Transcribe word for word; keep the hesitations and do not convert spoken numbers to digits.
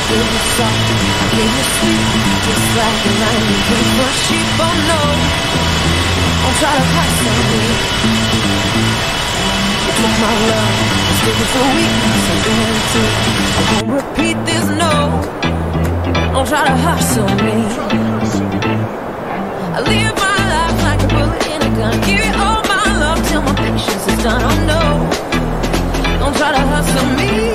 gave you soft, I gave you sweet, just like a lion you came for sheep. Oh no, don't try to hustle me. You took my love, mistake it for weakness, I've been into it. I won't repeat this, no. Don't try to hustle me. I live my life like a bullet in a gun. Give you all my love till my patience is done. Oh no, don't try to hustle me.